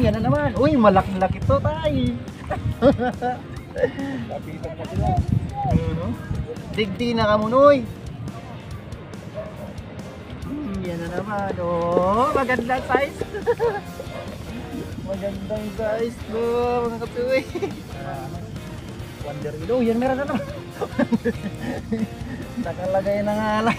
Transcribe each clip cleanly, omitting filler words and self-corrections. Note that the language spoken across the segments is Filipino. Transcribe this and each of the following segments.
yan na naman. Uy, malaki-laki to, tay. Lapitan na sila. Ano? Digdi na ka mo, noy. Yan na naman. Oh, magandang size. Magandang size po, mga katuloy. Wonder Wheel. Oh, yan meron na naman. Nakalagay na nga lang.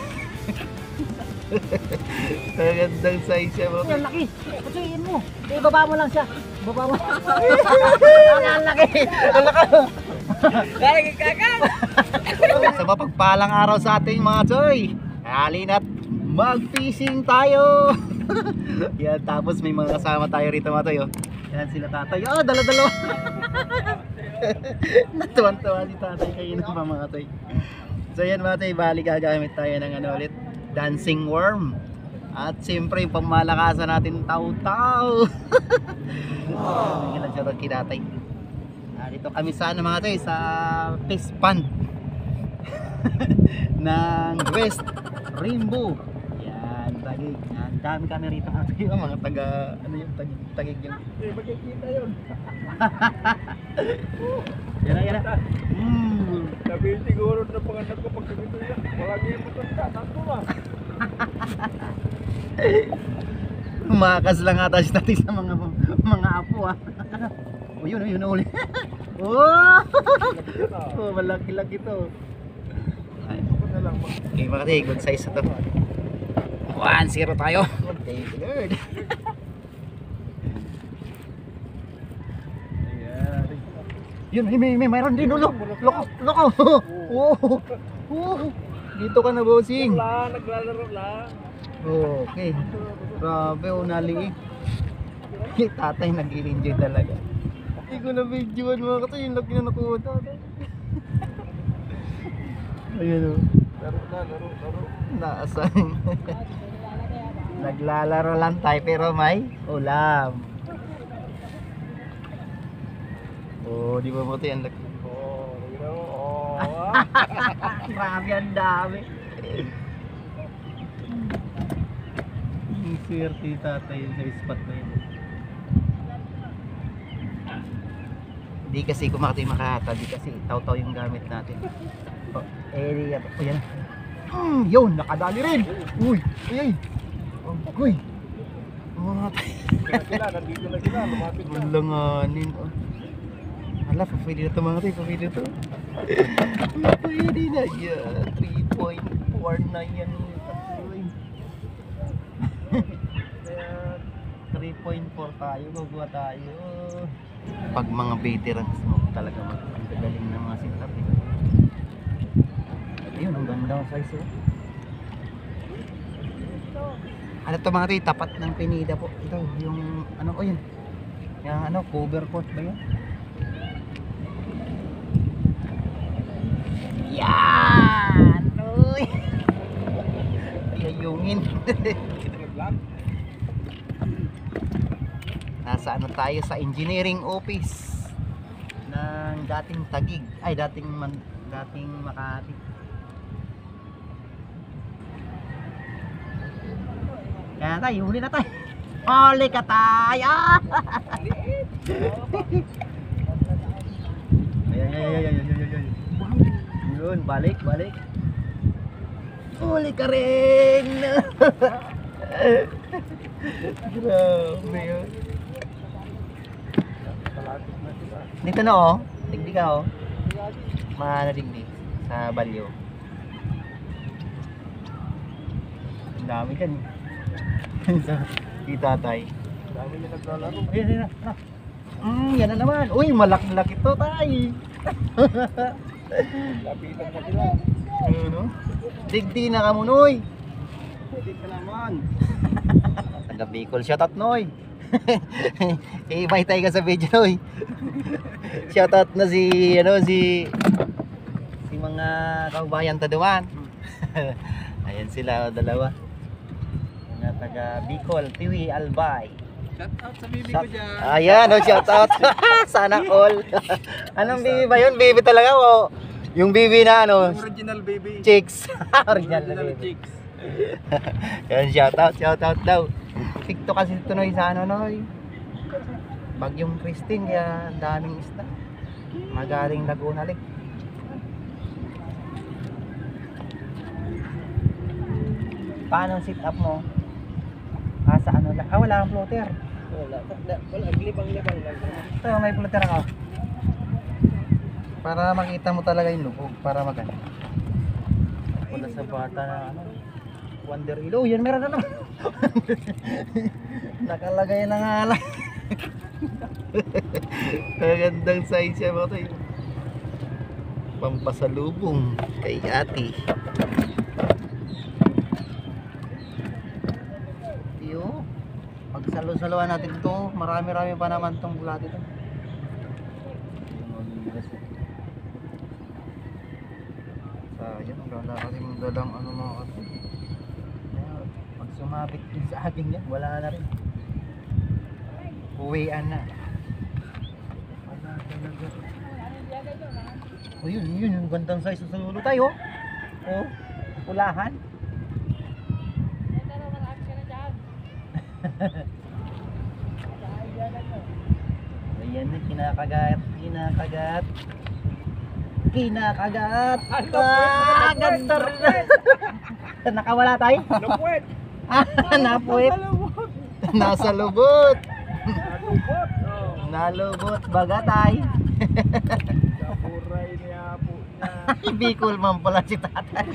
Magandang size siya, mga. Yan, laki. Patuloyin mo. Ibaba mo lang siya. Ibaba mo. Ang laki. Ang laki. Lagi kakan. Sa mapagpalang araw sa ating mga choy. Halina't mag-fishing tayo. Yan, tapos may mga kasama tayo rito, mga toy. Oh. Yan sila tatay. Oh, dala-dalawa. Natuwan-tuwa si tatay kayo na mga toy. So yan mga toy, bali gagamit tayo ng ano ulit, dancing worm. At siyempre yung pamalakasan natin, taw-taw. Ilan siya ito kinatay. Dito kami sa ano mga toy, sa fish pond ng West Rainbow. Yan, tagig. Yan, dami kami rito mga taga, ano yung tagig yung. Eh, magkikita yun. Yan na. Sabihin siguro na panganak ko pag ganito yan. Malagi yung matanda. Tanto ba? Umakas lang ata si tatay sa mga apo ah. Oh, yun uli. Oh! Oh, malaki-laki to. Ay, okay, mga tay, good size ito. 1-0 tayo. Thank you, Lord. Yun, mayroon din ulo. Loko. Oh. Dito ka na, bossing. Naglalaro lang. Okay. Grabe, naliig. Tatay nag-enjoy talaga. Hindi ko na videoan mga katay, yung laki na nakuha tatay. Ayun o. Laro. Naasan. Naglalaro lang tayo pero may ulam. Oh, di ba mo ito yan laki? Oh, you know. Grabe, ang dami. Ang swerte tatay sa spot na yun. Di kasi kumakati makahata, di kasi taw-taw yung gamit natin. Oh, yan. Yun, nakadali rin. Uy. Uy. Nandito na sila, lumapit na. Malanganin. Hala, pwede na ito mga tayo, pwede na ito. Pwede na yan. 3.4 na yan. 3.4 tayo, gagawa tayo. Pag mga veterans mo talaga magagaling ng mga setup eh. Ayun, ang ganda ang size oh. Ano to mga tayo, tapat ng Pinida po. Ito, yung ano, oh yun. Yung ano, cover coat ba yun? Yan! Uy! Ayayungin. Nasa ano tayo sa engineering office ng dating Taguig, ay dating Makati. Kaya tayo, huli na tayo. Huli ka tayo. Ayan. Yun, balik. Huli ka rin. Grabe yun. Dito na oh, digdi ka oh. Mahana digdi sa balyo. Ang dami dyan. Si tatay. Dami na naglalaro. Ayan na. Yan na naman. Uy, malaki-laki to tay. Lapitan na sila. Ano? Digdi na ka mo, Noy. Pwede ka naman. Taga Bicol, shoutout Noy. Ibay tayo ka sa video, Noy. Shoutout na si mga kaubayan taduan. Ayan sila dalawa. Mga taga Bicol, Tiwi Albay. Shoutout sa bibi ko dyan. Ayan, shoutout. Sana all. Anong bibi ba yun? Bibi talaga o? Yung bibi na ano? Original baby. Chicks. Original na bibi. chicks. Yan, shoutout daw. Tikto kasi ito Noy sa ano Noy. Bagyong Christine, kaya ang daming isda. Magaling Laguna Lake. Paano ang sit up mo? Sa ano lang? Wala kang floater. Wala, libang-libang lang. Ito, may floater ako. Para makita mo talaga yung lubog. Para maganda. Wala sa bata na ano. Wonder Ilo. Yan, meron na naman. Nakalagay na nga lang. Magandang size siya mga tayo. Pampasalubong kay ate. Iyo. Pagsalo-saluan natin ito. Marami-rami pa naman itong bulat ito. Sayang. Wala kasi mong dalang ano mga kasi. Pag sumabit din sa akin yan, wala na rin. Uwian na. Wala talaga. Oh, yun, yung gandang size sa ulo tayo. Oh, pulahan. Ayan na, kinakagat. Ganda rin. Nakawala tayo. Napuwet! Napuwet. Nasa lubot. Nalubot! Nalubot bagatay. Naburay niya po niya. Bicol man pala si tatay.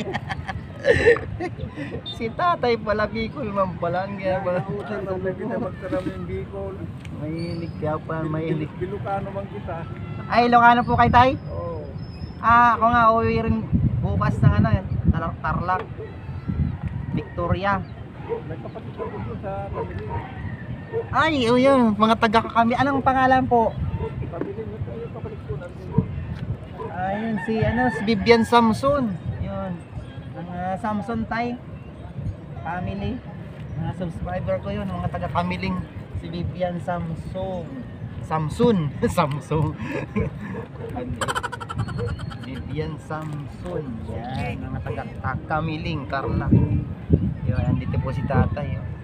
Si tatay pala Bicol man pala. Kaya pala. Nautan na lang kita magkaraming Bicol. Mahilig ka pa, mahilig. Bilukano man kita. Ay, Ilocano po kay tay? Oo. Ako nga uwi rin bukas ng ano yan. Tarlac. Victoria. Nagkapatid ko dito sa Pabiling. Ay, yun, mga taga kami. Anong pangalan po? Pabiling ito yung kapatid ko nandito. Ayun, si Vivian Samson. Yun. Ang Samson tay. Family. Mga subscriber ko yun, mga taga Kamiling. Si Vivian Samson. Samson. Vivian Samson. Yan, mga taga Kamiling, Carla. Yun, andito po si tatay. Yun.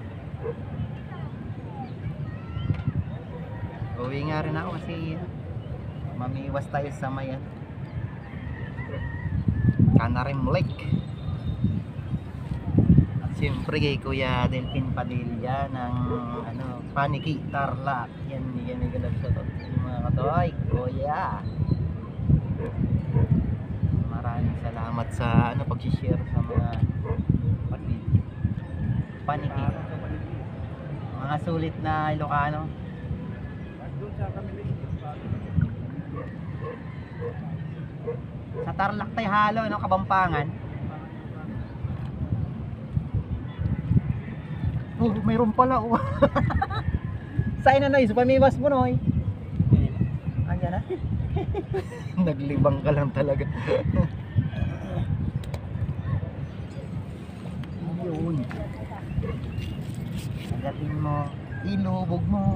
Uwi nga rin ako kasi mamiwas tayo sa mayan. Canarim Lake. At siyempre kay Kuya Delphin Padilla ng Paniki Tarlac. Yan yung galap sa mga katoy. Kuya, maraming salamat sa pag-share sa mga pag-video. Paniki. Mga sulit na Ilocano. Doon sa Pabiling. Sa Tarlac tayo halo, Kabampangan. Oh, mayroon pala. Oh. Saan na Noy? Sa pamiwas mo Noy? Andiyan na? Naglibang ka lang talaga. Yun. Agatin mo. Ilubog mo.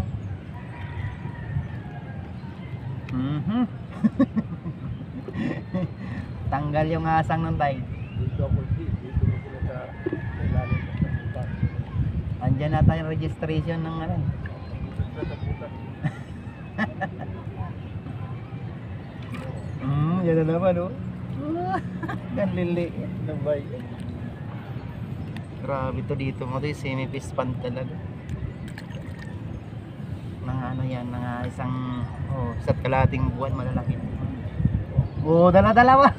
Tanggal yung asang nun tayo. Dito ako dito na sila sa ilalim ng kaputan. Andyan na tayong registration ng ano. Sa kaputan. Yan na naman oh. Ganlili. Nabay. Grabe to dito mo to, semi-pispan talaga. Nang ano yan, nang isang isa't kalating buwan malalaki. Dala-dala ba?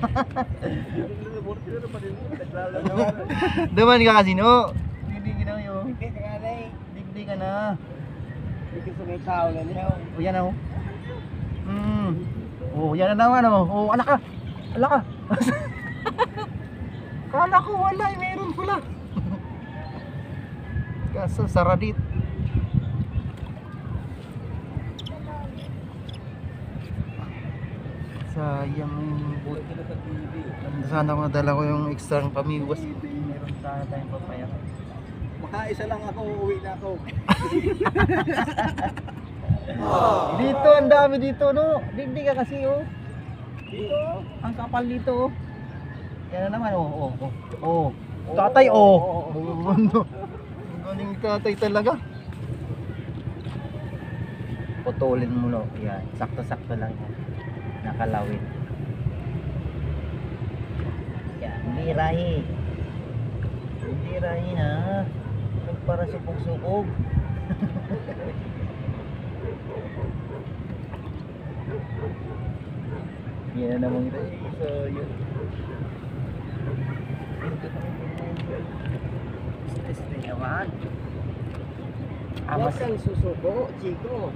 Duman ka kasi no? Hindi ginawa yun. Hindi ka na. Hindi sa may tao na niya. Yan oh. Yan na naman oh. Alak ka. Kala ko wala, meron pala. Kaso saradit. Sayang yung buti. Sana ko nadala ko yung extra ng pamiwas. Meron sana tayong papaya. Makaisa lang ako, uuwi na ako. Dito, ang dami dito no. Digdi ka kasi oh. Dito, ang kapal dito oh. Yan na naman oh. Tatay oh. Ang galing tatay talaga. putulin mo no. Yan, sakto-sakto lang yan. Nakalawin. Yan, hindi rahi. Hindi rahi na. Huwag para supog-supog. Yan na naman ito. So, yun. Stress na naman. Huwag kang susuko, Chico.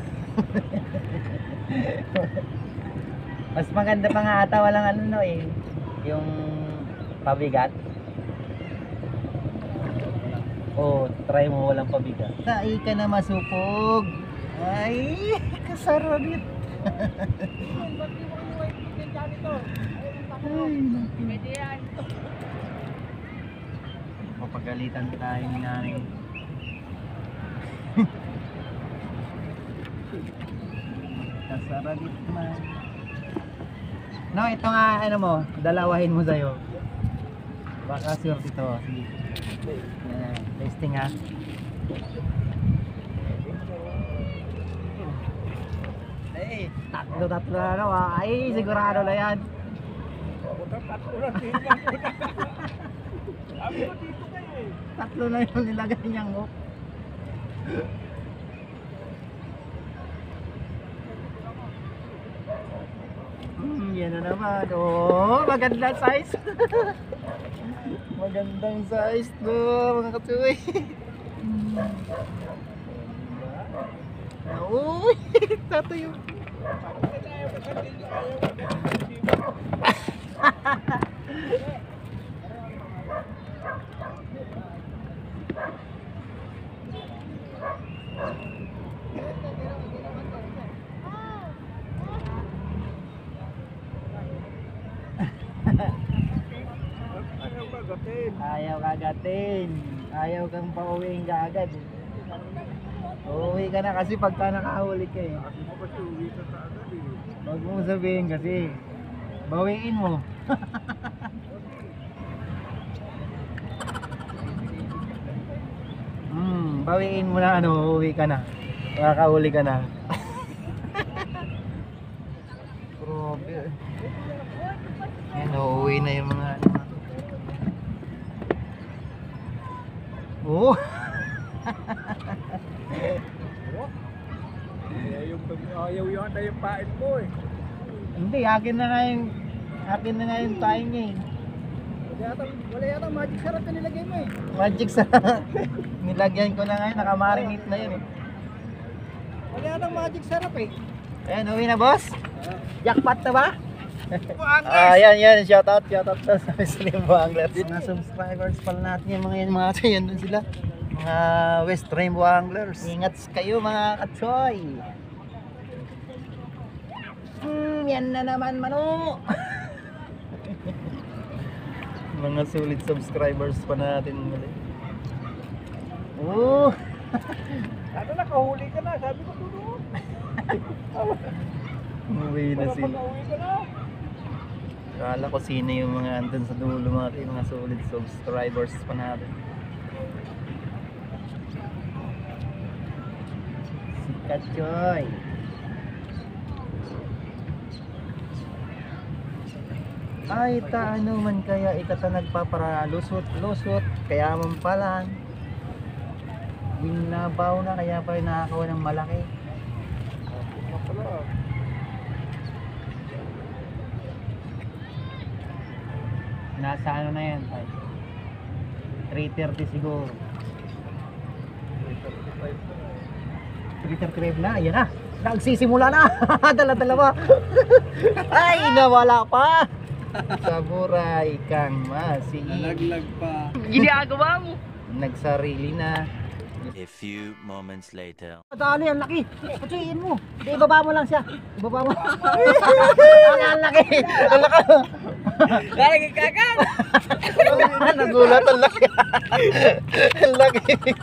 Mas maganda pa nga ata walang ano no eh. Yung pabigat. Oh, try mo walang pabigat. Sai ka na masupog. Ay, kasarap. Pwede yan. Papagalitan tayo ni nanay. Kasarabit man. No, ito nga ano mo, dalawahin mo sa'yo. Baka sure ito. Sige. Yan, testing ha. Hey, tatlo na ano ha. Ay, sigurado na yan. Tatlo na din. Sabi ko dito kayo eh. Tatlo na yung nilagay niyang hook. Yan na naman. Oh, magandang size. Magandang size to, mga katsuy. Uy, tatayo. Ayaw kagatin. Ayaw kagatin. Ayaw kang pauwiin ka agad. Uuwi ka na kasi pagka nakahuli ka eh. Kasi mo kasi uwi ka sa agad eh. Huwag mo sabihin kasi. Bawiin mo. Bawiin mo na ano, uuwi ka na. Makakahuli ka na. Grabe. Yan, uuwi na yung mga ano. Oh! Ayaw yata yung pain mo eh. Hindi, akin na nga yung taing eh. Wala yata magic sarap na nilagay mo eh. Magic sa nilagyan ko na ngayon, nakamarinate na yun eh. Wala yata magic sarap eh. Ayan, uwi na boss. Jackpot na ba? Anglers! Yan, shoutout to sa Rainbow Anglers. Mga subscribers pala natin yan, mga yan dun sila. Mga West Rainbow Anglers. Ingat kayo mga katsoy. Yan na naman mano. Mga solid subscribers pa natin muli. Oh! Ano nakahuli ka na? Sabi ko doon. Uwi na Para sila. pag-uwi ka na. Kala ko sino yung mga andun sa dulo mga solid subscribers pa natin. Si Katchoy. Ay, taano man kaya ikata nagpapara lusot, kaya man pala. Binabaw na kaya pa rin nakakawa ng malaki. Ano pala? Nasa ano na yan? 3:30 siguro. 3:35 na, ayan na. Nagsisimula na. Dala-dala ba? Ay, nawala pa. Samurai kang masiin. Nalaglag pa. Ginagawa mo. Nagsarili na. A few moments later. Dali, ang laki. Patuyin mo. Di, ibaba mo lang siya. Ibaba mo. Ang laki. Ang laki. Lalagay ka agad. Nagulat, ang laki. Ang laki.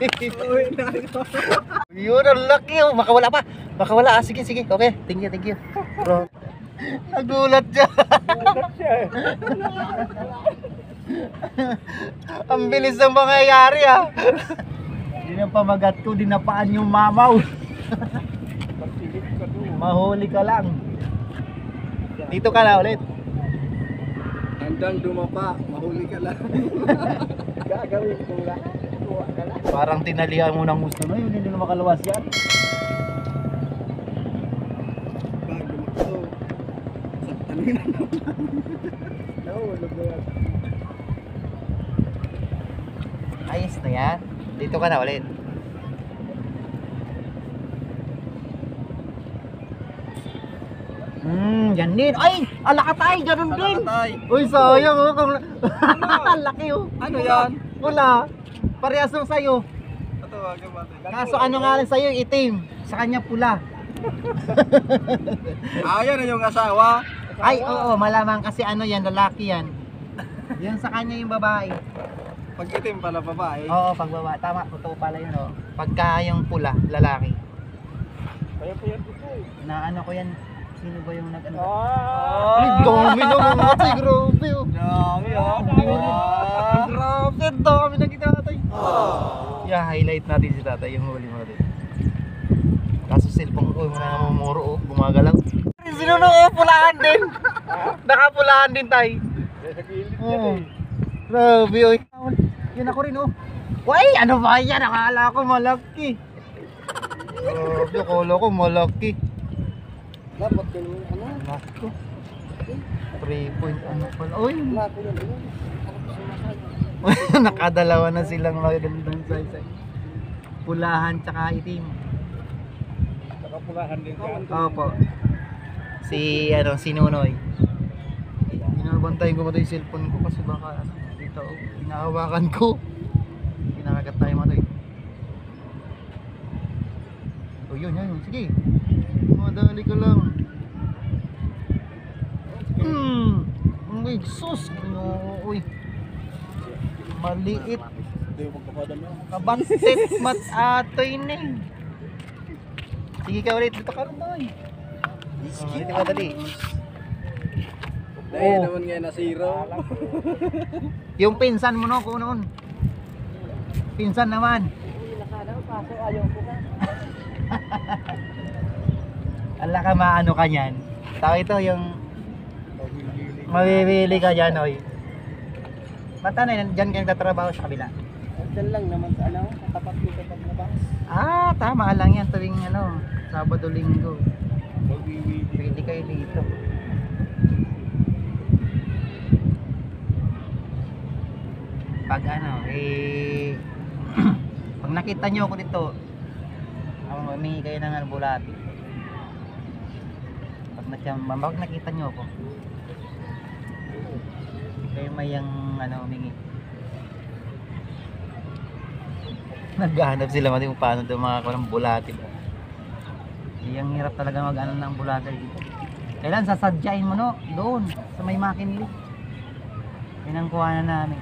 Yun, ang laki. Oh, makawala pa. Makawala. Ah, sige. Okay. Thank you. Bro. Nagulat siya. Ang bilis ng mangyayari ah. Hindi na pamagat ko, dinapaan yung mamaw. Silip ka doon. Mahuli ka lang. Dito ka na ulit. Handang dumapa, mahuli ka lang. Gagawin ko lang. Tuwa ka lang. Parang tinalihan mo ng gusto na yun, hindi na makaluwas yan. Bakit dumakto? Saktanin na naman. Nahulog na yan. Ayos na yan. Dito ka na ulit. Yan din. Ay, alakatay, ganun din. Uy, sayang oh. Laki oh. Ano yan? Wala. Parehas ng sayo. Tatawagan ba tayo? Kaso ano nga lang sa'yo, itim. Sa kanya pula. Ayan na yung asawa. Ay, oo, malamang kasi ano yan, lalaki yan. Yan sa kanya yung babae. Pag itim pala babae. Oo, pagbaba. Tama, totoo pala yun oh. Pagka yung pula, lalaki. Kaya po yan dito eh. Na ano ko yan, sino ba yung nag-ano? Ah! Ay, dami naman kasi, grabe oh. Dami ah. Grabe, dami na kita tatay. Yeah, highlight natin si tatay yung huli mo natin. Kaso cellphone ko, muna namumuro oh, gumagalaw. Sino nung pulahan din? Nakapulahan din tay. Sa gilid yan Oo. eh. Grabe oh. Yun ako rin oh. Uy, ano ba yan? Akala ko malaki. Grabe, akala ko malaki. Dapat ganun ano? Nako. 3 point ano pala. Uy, Wala ko yan. Ano ko sumasaya? nakadalawa na silang magandang size. Pulahan tsaka itim. Nakapulahan din ka. Opo. Si ano, si Nunoy. Binabantayan ko ba yung cellphone ko kasi baka ano, dito oh, pinahawakan ko. Pinakagat tayo mo tayo. Oh, yun. Sige. Madali ka lang. Uy, sus. Uy. Maliit. Hindi mo magpapadami. Kabansit mat atoy na eh. Sige ka ulit. Dito ka rin tayo. Dito ka dali. Dahil naman ngayon na zero. Yung pinsan mo no, kung noon. Pinsan naman. Kaso ayaw ko ka. Ala ka maano ka niyan. Tao ito yung mabibili ka dyan, oy. Ba't ano yun? Dyan kayo tatrabaho sa kabila? Diyan lang naman sa ano, sa tapat dito paglabas. Ah, tama lang yan. Tuwing ano, Sabado, Linggo. Pwede kayo dito. Pag ano, pag nakita nyo ako dito, humingi kayo ng albulati. Pag nakita nyo ako, kayo may yung ano, humingi. Naghahanap sila mati kung paano ito makakuha ng bulati. Yung hirap talaga mag-ano ng bulati dito. Kailan sasadyain mo no? Doon, sa may makinili. Yun ang kuha na namin.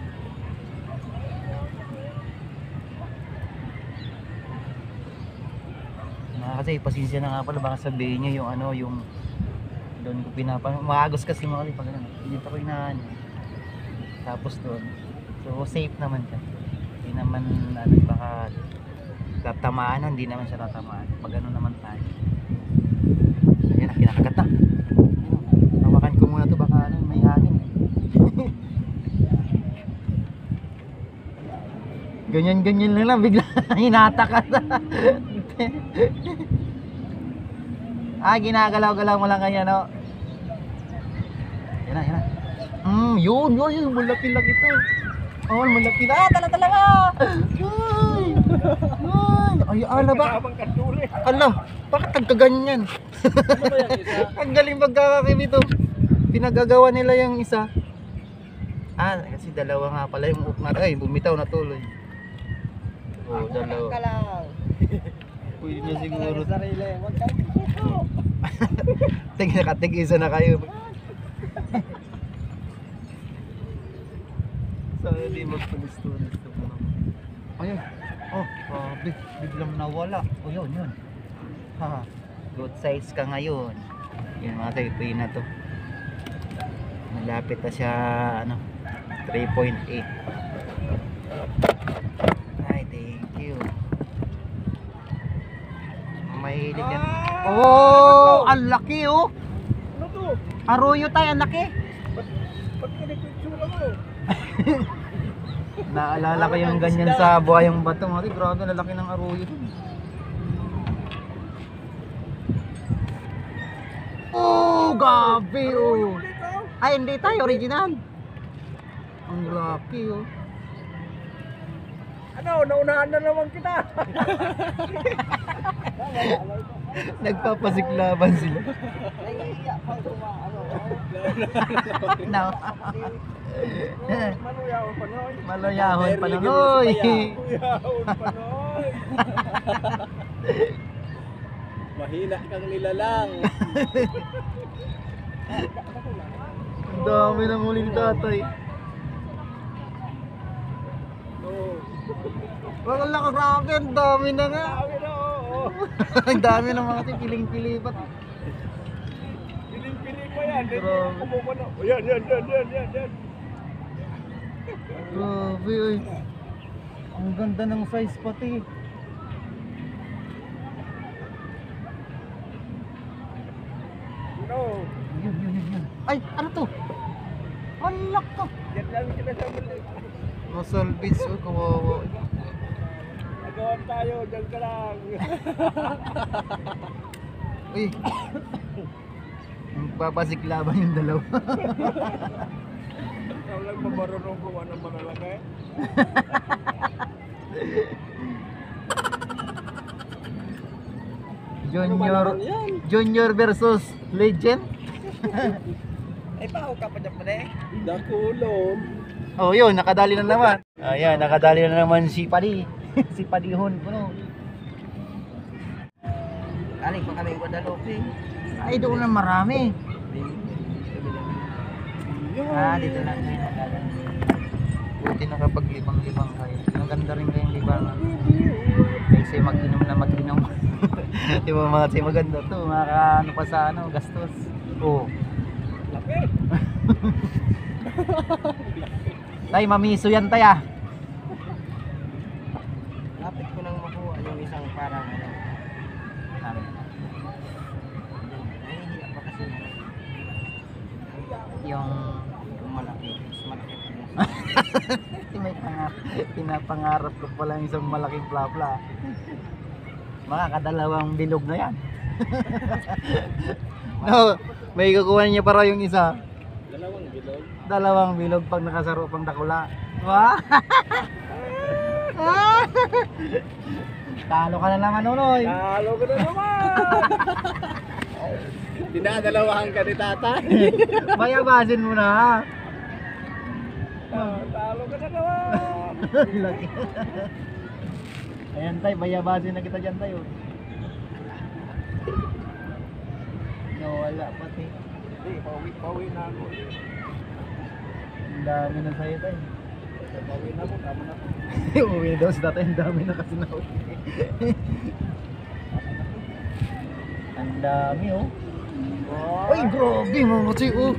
Kasi pasensya na nga pala, baka sabihin nyo yung ano, yung doon ko pinapano, maagos kasi mga ulit pag ano, dito ko inaano. Tapos doon, so safe naman siya. Hindi naman ano, baka tatamaan, hindi naman siya tatamaan. Pag ano naman tayo. Ayan na, kinakagat na. Hawakan ko muna to, baka ano, may hangin. Ganyan-ganyan lang, bigla hinatakas. Ginagalaw-galaw mo lang kanya, no? Yan na. Yun, malaki-laki to. Oh, malaki na. Talaga. Ay, ala ba? Kasabang kanduli. Ala, bakit nagkaganyan? Ang galing magkakakib ito. Pinagagawa nila yung isa. Kasi dalawa nga pala yung uknat. Ay, bumitaw na tuloy. Oh, dalawa. Pwede na siguro. Sarili, wag kayo. Tig-isa na kayo. Sana di magpalistunis ito po. Ayun. Oh, grabe. Biglang nawala. Oh, yun. Ha, good size ka ngayon. Yung mga taypoy na to. Malapit na siya, ano, 3.8. Ay, thank you. Mahilig yan. Oh, ang laki oh. Ano to? Arroyo tayo, ang laki. Ba't ganito yung tsura mo? Naalala ko yung ganyan sa Buhayang Bato. Mati, grabe, lalaki ng arroyo. Oh, gabi oh. Ay, hindi tayo, original. Ang laki oh. Ano, naunahan na naman kita. Nagpapasiklaban sila. No. Manuyahon pa noy. Malayahon pa lang. Oy. Manuyahon pa noy. Mahina kang nilalang. Ang dami ng huli ni tatay. Wala ka, grabe, ang dami na nga. Sabi na, oo. Ang dami ng mga piling-pili pa. Piling-piling pa yan. Grabe. Kumupano. Yan. Grabe, oy. Ang ganda ng size pati. No. Yun. Ay, ano to? Alak to. Yan lang kita sa mali. Masalbits, oh, kawawa. Nagawan tayo, dyan ka lang. Uy. Magpapasiklaban yung dalawa. Ikaw lang mamarunong kuha ng malalaki. Junior versus Legend. Ay, paho ka pa dyan pa eh. Dakulom. Oh, yun, nakadali na naman. Ayan, nakadali na naman si Padi. Si Padihon puno. Aling pa kami Guadalupe. Ay, doon na marami. Dito lang. Buti nakapaglibang-libang kayo. Ang ganda rin kayong libangan. Kasi mag-inom na mag-inom. Di ba mga say maganda to, ano pa sa ano, gastos. Oh. Laki. Tay, mamiso yan tay ah. Lapit ko nang makuha yung isang parang ano. Nahihiya pa kasi Yung malaki. Malaki. may pinapangarap ko pala yung isang malaking plapla. Makakadalawang bilog na yan. No, may kukuha niya para yung isa. Dalawang bilog. Dalawang bilog pag nakasaro pang dakula. Wah! Talo ka na naman, Unoy. Talo ko na naman. Dinadalawahan ka ni tatay. Bayabasin mo na. Talo ka na naman. Laki. Ayan tay, bayabasin na kita dyan tayo. Nawala pati. Hindi, pawi na ako. Ang dami na sa'yo tay. Pawi na ako, tama na. Uwi daw sa tatay, ang dami na kasi nauwi. Ang dami oh. Ay, grabe mga kasi oh.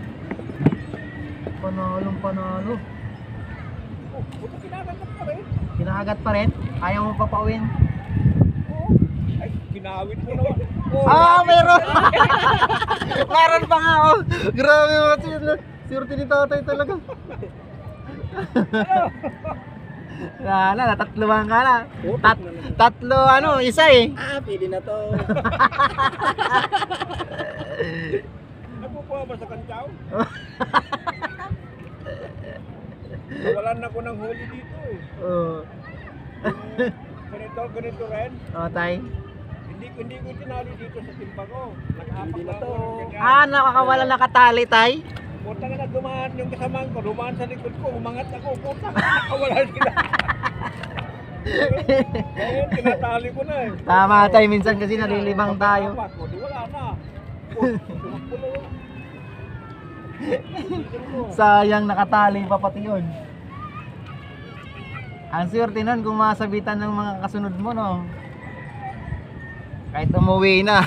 Panalo. Oh, buto kinakagat pa rin. Kinahagat pa rin? Ayaw mo papawin? Oh. Ay, kinawit mo naman. Oh, Meron! Meron pa nga oh. Grabe mga kasi. Swerte ni tatay talaga. Natatluhan ka na. Tatlo ano, isa eh. Pili na to. Nagpupuha ba sa kantsaw? Walan na ko ng huli dito eh. Oh. Ganito rin. Oh, tay. Hindi ko tinali dito sa timpa ko. Nag-apak na ako. Nakakawala nakatali tay. Puta nga na dumaan yung kasamaan ko. Dumaan sa likod ko. Umangat ako. Puta. Wala sila. Ngayon, tinatali ko na eh. Tama tay, minsan kasi nalilibang tayo. Pag-apak ko, di wala na. Sayang nakatali pa pati yun. Ang swerte nun kung masabitan ng mga kasunod mo no. Kahit umuwi na.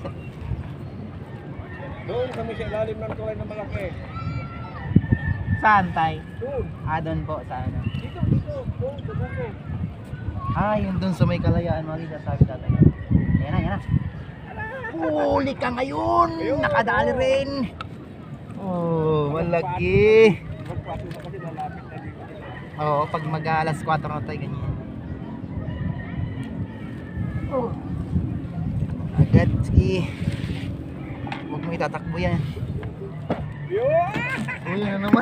Doon kami sa ilalim ng tulay na malaki. Saan tay? Doon. Doon po sa ano. Dito. Doon sa buko. Yun doon sa may kalayaan mga sabi tatay. Yan na. huli ka ngayon. Nakadali rin. Oh, malaki. Magpaso na kasi nalapit na dito. Oo, pag mag-alas 4 na tayo, ganyan. Oh. Agad, sige. Huwag mo itatakbo yan. Yun! Uy, ano naman?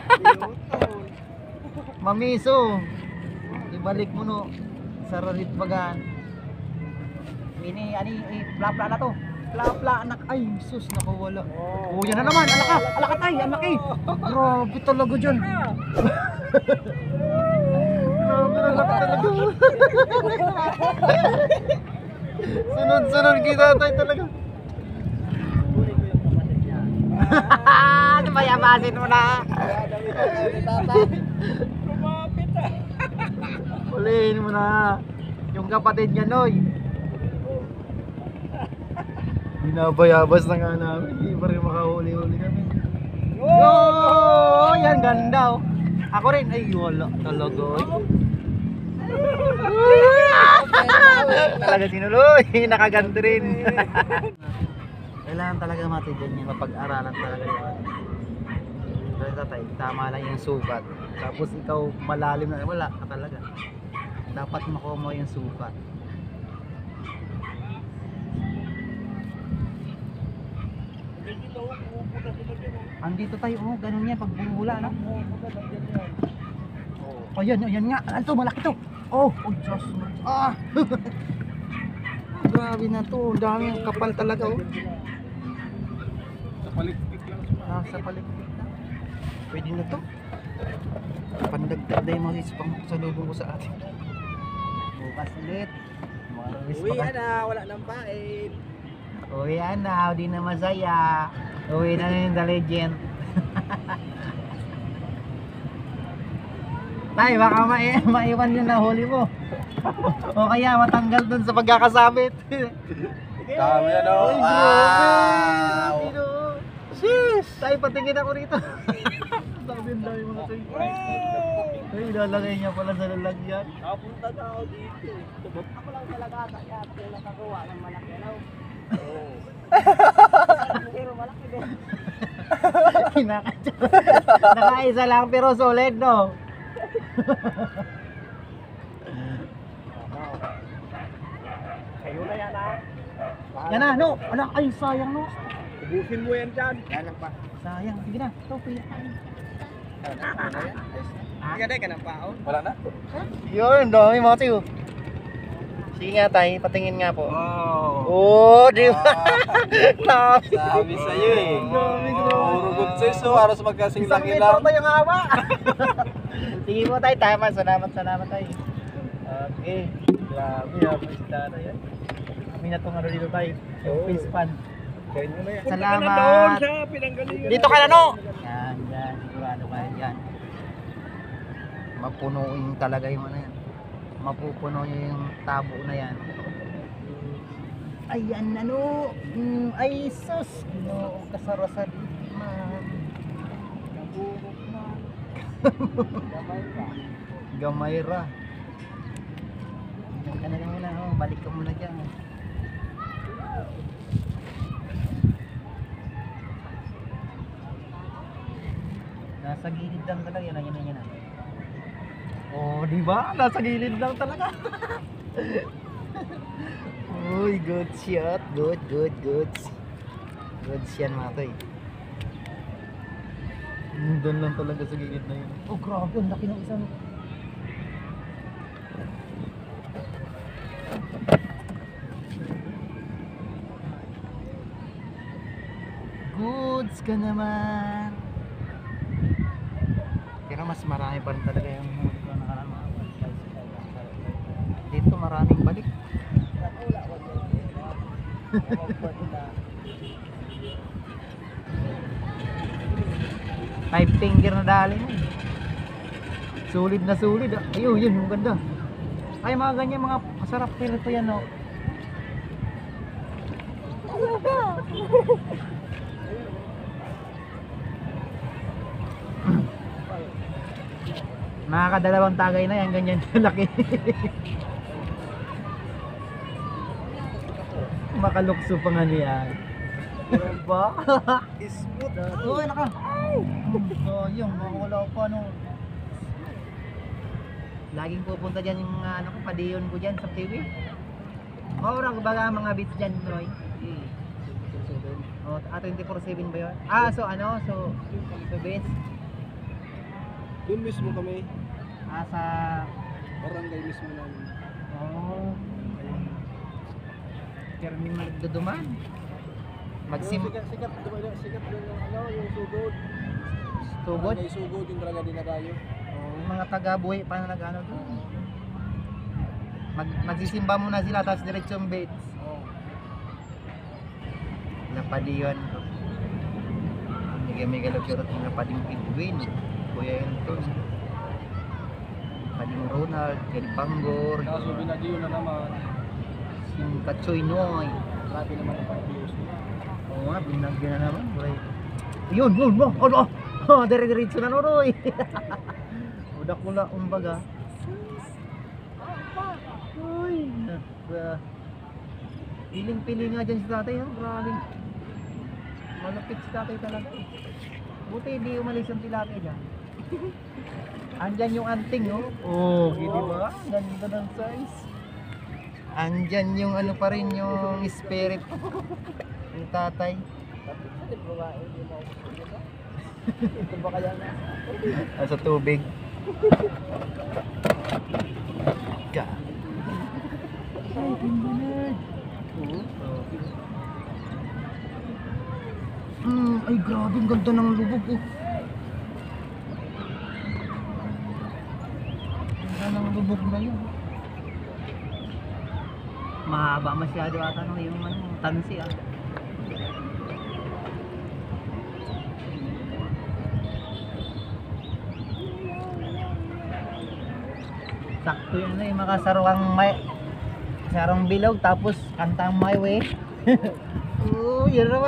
Mamiso. Ibalik mo no. Sararit bagan. Ini, pla-pla na to. Pla-pla, anak. Ay, sus, nakawala. Oh, yan na naman. Alaka tay, ang laki. Grabe talaga dyan. Grabe na laki talaga. Sunod-sunod kita tay talaga. Mayabasin mo na. Lumapit ah. Huliin mo na. Yung kapatid niya, Noy. Binabayabas na nga namin. Hindi pa rin makahuli-huli kami. Oh, yan ganda oh. Ako rin. Ay, wala talaga. Talaga sinuloy. Nakaganti rin. Kailangan talaga matigan yan. Mapag-aralan talaga yan. Pero tatay, tama lang yung sukat. Tapos ikaw malalim na. Wala ka talaga. Dapat makuha mo yung sukat. Andito tayo, oh, ganun yan pag bumula, no? Oh, yan nga. Ano to, malaki to. Oh, Diyos. Ah! Grabe na to. Dami ang kapal talaga, oh. Sa palikpik lang siya. Nasa palikpik na. Pwede na to. Pandagdag na yung mga pang salubong ko sa atin. Bukas ulit. Uwi na, wala nang pain. Uwi na, di na masaya. Uwi na yung The Legend. Tay, baka maiwan yung nahuli mo. O kaya matanggal dun sa pagkakasabit. Dami na no. Ay, grabe. Sis! Tay, patingin ako rito. Dami mga tay. Ay, lalagay niya pala sa lalagyan. Napunta na ako dito. Ako lang talaga kaya kung nakagawa ng malaki na. Oo. Pero malaki din. Nakaisa lang pero solid, no? Kayo na yan ah. Yan na, no? Anak, ay sayang, no? Ubusin mo yan dyan. Yan lang pa. Sayang, sige na. Ito, pila. Hindi ka ng pao? Wala na? Yun, dami mga tiyo. Sige nga tayo, patingin nga po. Wow. Oh, di ba? Dami. Sabi sa'yo eh. Dami, Puro good sis so, halos magkasing Isang laki metro lang. tayong hawa. Sige po tayo, tama. Salamat tayo. Okay. Grabe, habisita na yan. Kami na itong ano dito tayo. Yung face pan. Kain mo na yan. Salamat. Punta ka na doon sa pinanggalingan. Dito ka na, no? Yan. Sigurado kayo yan. Mapunuin talaga yung ano yan. Mapupuno yung tabo na yan. Ayan na, no? Ay, sus. No, kasarasan. Naburok na. Gamay ra. Yan ka na lang muna, oh. Balik ka muna dyan. Nasa gilid lang talaga yan. Oh, di ba? Nasa gilid lang talaga. Uy, good shot. Good. Good shot mga toy. Doon lang talaga sa gilid na yun. Oh, grabe. Ang laki ng isang. Goods ka naman. Pero mas marami pa rin talaga yung huli ko nakaraan mga boss. Dito maraming balik. Five finger na dali mo. Sulit na sulit. Ayun, yun yung ganda. Ay, mga ganyan, mga masarap pirito yan, no? Nakakadalawang tagay na yan, ganyan laki. Makalukso pa nga niya. Diba? Smooth. Oo, naka. So, yung wala pa no. Laging pupunta dyan yung ano ko, padiyon ko dyan sa TV. Maura ko baga mga beats dyan, Roy. Oh, 24/7 ba yun? So ano, so beats. Doon mismo kami. Sa Barangay mismo namin. Terminal Duduman. Sikat doon yung ano, yung sugod. Tugod. Barangay sugod yung talaga dinadayo. Yung mga taga-buhay pa na nag-ano doon. Magsisimba muna sila tapos diretsong beats. Napadiyon. Mega lupsurot ng napading Edwin. Kuya Enton. Pading Ronald, Kedi Panggor. Kaso binadiyo na naman. Yung Katsoy Noy. Grabe naman ang pag-views nila. Oo nga, binagyan na naman. Yun, mo. Dire-diretso na Roy. Udak ko lang, umbaga. Uy. Piling-piling nga dyan si tatay. Grabe. Malapit si tatay talaga. Buti hindi umalis ang tilapia dyan. Andyan yung anting, no? Di ba? Ganda ng size. Andyan yung ano pa rin, yung spirit ng tatay. Ito ba kaya na? Sa tubig. Ka. Ay, pinunod. Ay, grabe, ang ganda ng lubog, oh. Ganda ng lubog na yun. Mahaba masyado ata no, yung tansi, ah. Sakto yun na yung makasarong sarong bilog tapos kantang my way. Yun naman.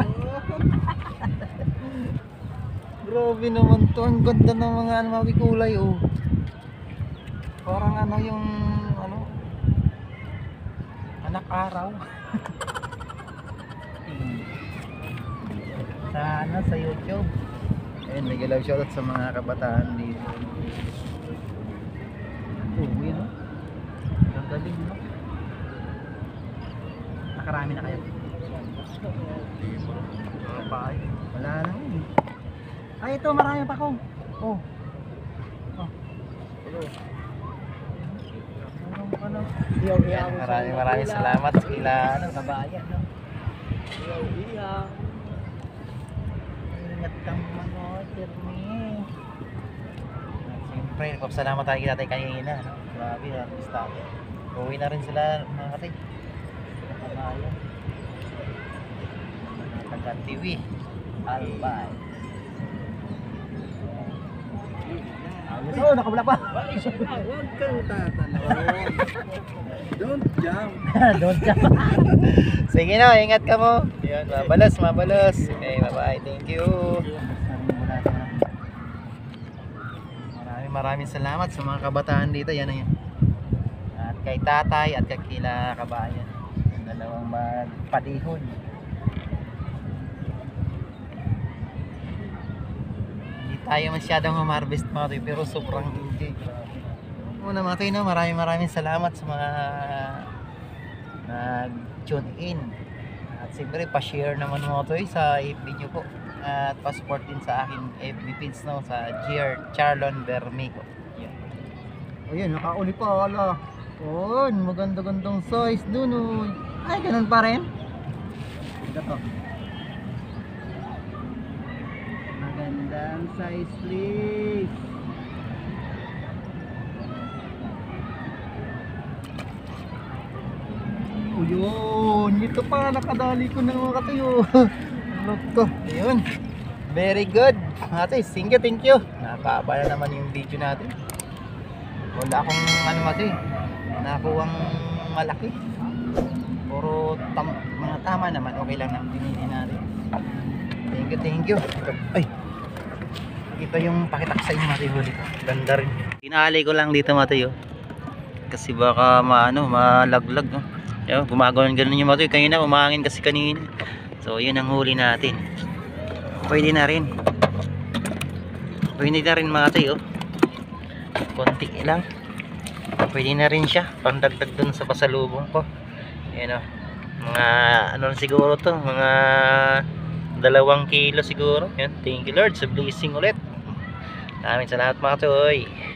Grabe naman to, ang ganda ng mga mga kulay, oh. Parang ano yung ano, anak araw. Sa YouTube. Ayun, may galaw shoutout sa mga kabataan dito. Yun, no? Ang galing, no? Nakarami na kayo. Wala na yun. Ay, ito, marami pa ko. Maraming salamat sa kila kabayan, no? Ingat kang manood, Termi. Siyempre, nagpapasalamat tayo kay tatay kanina, no? Grabe, artista. Uwi na rin sila, mga katay. Kabayan. Tagan TV. Albay. Nakabula pa. Huwag kang tatanaw. Don't jump. Don't jump. Sige no, ingat ka mo. Yun, mabalos. Okay, bye-bye. Thank you. Maraming salamat sa mga kabataan dito. Yan na yan. At kay tatay at kay kila kabayan. Dalawang magpadihon. Tayo masyadong harvest mga toy, pero sobrang hindi. Una mga toy, no, maraming salamat sa mga nag-tune in. At siyempre pa-share naman mga toy sa FB nyo po. At pa-support din sa akin FB page, no, sa Charlon Bermejo. Ayun, nakauli pa, wala. Maganda-gandang size dun, oh. Ay, ganun pa rin. Ito to. Magandang size, please. Yun, ito pa, nakadali ko ng mga katayo. Look to, ayun. Very good. Ate, thank you. Nakakaba na naman yung video natin. Wala akong ano mati, nakuwang malaki. Puro mga tama naman, okay lang naman pinili natin. Thank you. Ay, ito yung pakitak sa inyo mati, huli. Ganda rin. Tinali ko lang dito mati, oh. Kasi baka malaglag, no? Yo, gumagawin ganun yung mga toy. Kanina umangin kasi kanina. So yun ang huli natin. Pwede na rin. Pwede na rin mga toy, oh. Konti lang. Pwede na rin siya. Pandagdag dun sa pasalubong ko. Yan, oh. Mga ano siguro to, mga 2 kilo siguro. Yan. Thank you Lord sa blessing ulit. Maraming salamat mga toy.